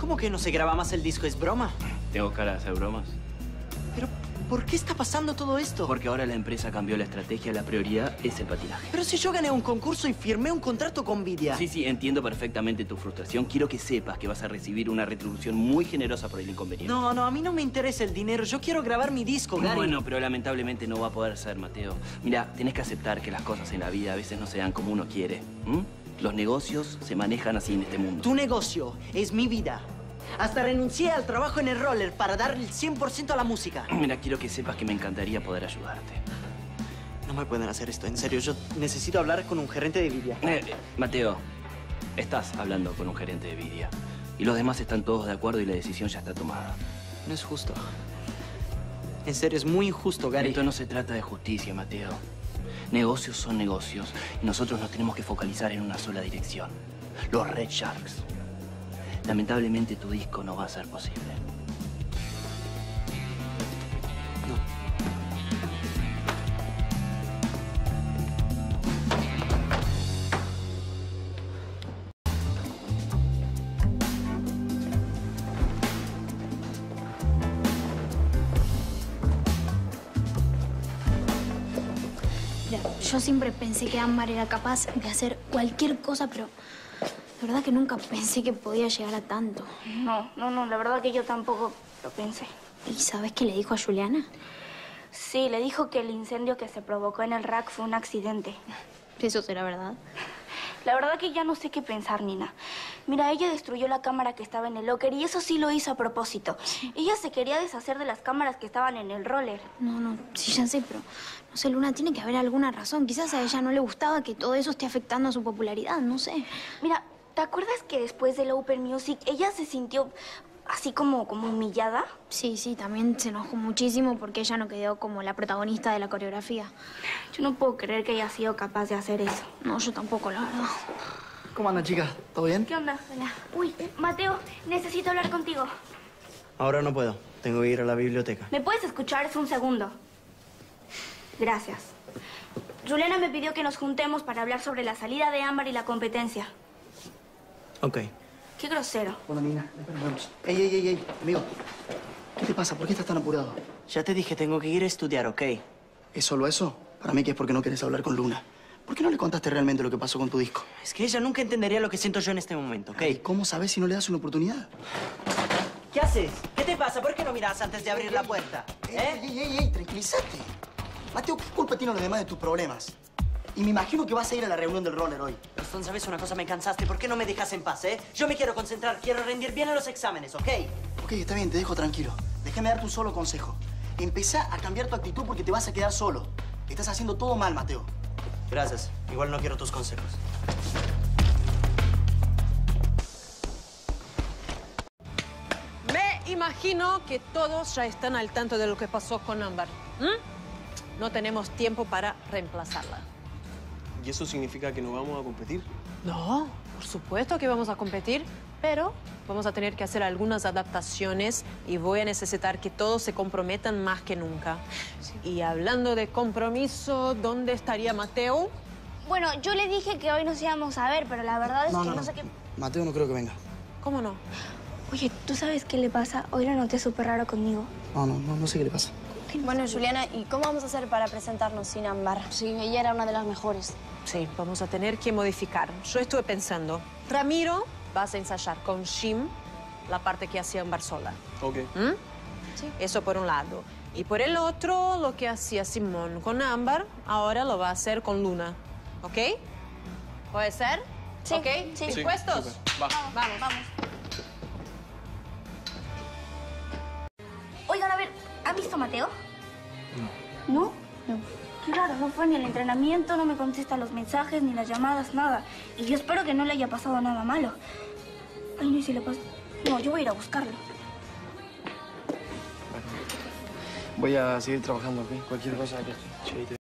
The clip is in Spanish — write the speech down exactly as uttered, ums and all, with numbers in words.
¿Cómo que no se graba más el disco? ¿Es broma? Tengo cara de hacer bromas. Pero, ¿por qué está pasando todo esto? Porque ahora la empresa cambió la estrategia, la prioridad es el patinaje. Pero si yo gané un concurso y firmé un contrato con Vidia. Sí, sí, entiendo perfectamente tu frustración. Quiero que sepas que vas a recibir una retribución muy generosa por el inconveniente. No, no, a mí no me interesa el dinero. Yo quiero grabar mi disco, Gary. Bueno, pero lamentablemente no va a poder ser, Mateo. Mira, tenés que aceptar que las cosas en la vida a veces no se dan como uno quiere. ¿Mm? Los negocios se manejan así en este mundo. Tu negocio es mi vida. Hasta renuncié al trabajo en el roller para darle el cien por ciento a la música. Mira, quiero que sepas que me encantaría poder ayudarte. No me pueden hacer esto, en serio. Yo necesito hablar con un gerente de Vidia. Eh, eh, Mateo, estás hablando con un gerente de Vidia. Y los demás están todos de acuerdo y la decisión ya está tomada. No es justo. En serio, es muy injusto, Gary. Esto no se trata de justicia, Mateo. Negocios son negocios y nosotros nos tenemos que focalizar en una sola dirección. Los Red Sharks. Lamentablemente tu disco no va a ser posible. Mira, yo siempre pensé que Ámbar era capaz de hacer cualquier cosa, pero la verdad que nunca pensé que podía llegar a tanto. No, no, no, la verdad que yo tampoco lo pensé. ¿Y sabes qué le dijo a Juliana? Sí, le dijo que el incendio que se provocó en el rack fue un accidente. ¿Eso será verdad? La verdad que ya no sé qué pensar, Nina. Mira, ella destruyó la cámara que estaba en el locker y eso sí lo hizo a propósito. Ella se quería deshacer de las cámaras que estaban en el roller. No, no, sí, ya sé, pero no sé, Luna, tiene que haber alguna razón. Quizás a ella no le gustaba que todo eso esté afectando a su popularidad, no sé. Mira, ¿te acuerdas que después del Open Music ella se sintió así como, como humillada? Sí, sí, también se enojó muchísimo porque ella no quedó como la protagonista de la coreografía. Yo no puedo creer que haya sido capaz de hacer eso. No, yo tampoco, la verdad. ¿Cómo andan, chicas? ¿Todo bien? ¿Qué onda? Hola. Uy, Mateo, necesito hablar contigo. Ahora no puedo. Tengo que ir a la biblioteca. ¿Me puedes escuchar? Es un segundo. Gracias. Juliana me pidió que nos juntemos para hablar sobre la salida de Ámbar y la competencia. Ok. Qué grosero. Bueno, Nina, después nos vemos. Ey, ey, ey, ey, amigo. ¿Qué te pasa? ¿Por qué estás tan apurado? Ya te dije, tengo que ir a estudiar, ¿ok? ¿Es solo eso? Para mí que es porque no querés hablar con Luna. ¿Por qué no le contaste realmente lo que pasó con tu disco? Es que ella nunca entendería lo que siento yo en este momento, ¿ok? Ay, ¿cómo sabes si no le das una oportunidad? ¿Qué haces? ¿Qué te pasa? ¿Por qué no miras antes de abrir la puerta? ¿Eh? Ey, ey, ey, ey, tranquilízate. Mateo, ¿qué culpa tienen los demás de tus problemas? Y me imagino que vas a ir a la reunión del roller hoy. Gastón, ¿sabes una cosa? Me cansaste. ¿Por qué no me dejas en paz, eh? Yo me quiero concentrar. Quiero rendir bien en los exámenes, ¿ok? Ok, está bien, te dejo tranquilo. Déjame darte un solo consejo. Empezá a cambiar tu actitud porque te vas a quedar solo. Estás haciendo todo mal, Mateo. Gracias. Igual no quiero tus consejos. Me imagino que todos ya están al tanto de lo que pasó con Ámbar. ¿Mm? No tenemos tiempo para reemplazarla. ¿Y eso significa que no vamos a competir? No, por supuesto que vamos a competir, pero vamos a tener que hacer algunas adaptaciones y voy a necesitar que todos se comprometan más que nunca. Sí. Y hablando de compromiso, ¿dónde estaría Mateo? Bueno, yo le dije que hoy nos íbamos a ver, pero la verdad es No, que no, no, no. sé qué... Mateo no creo que venga. ¿Cómo no? Oye, ¿tú sabes qué le pasa? Hoy la noté súper raro conmigo. No, no, no, no sé qué le pasa. Bueno, Juliana, ¿y cómo vamos a hacer para presentarnos sin Ámbar? Sí, ella era una de las mejores. Sí, vamos a tener que modificar. Yo estuve pensando, Ramiro, vas a ensayar con Jim la parte que hacía Ámbar sola. Ok. ¿Mm? Sí. Eso por un lado. Y por el otro, lo que hacía Simón con Ámbar, ahora lo va a hacer con Luna. ¿Ok? ¿Puede ser? Sí. ¿Ok? Sí. ¿Dispuestos? Sí, va. Vamos. Vamos. Oigan, a ver, ¿han visto a Mateo? No. ¿No? No. Qué raro, no fue ni el entrenamiento, no me contesta los mensajes, ni las llamadas, nada. Y yo espero que no le haya pasado nada malo. Ay, no, y si le pasa... No, yo voy a ir a buscarlo. Voy a seguir trabajando, ¿ok? Cualquier cosa que...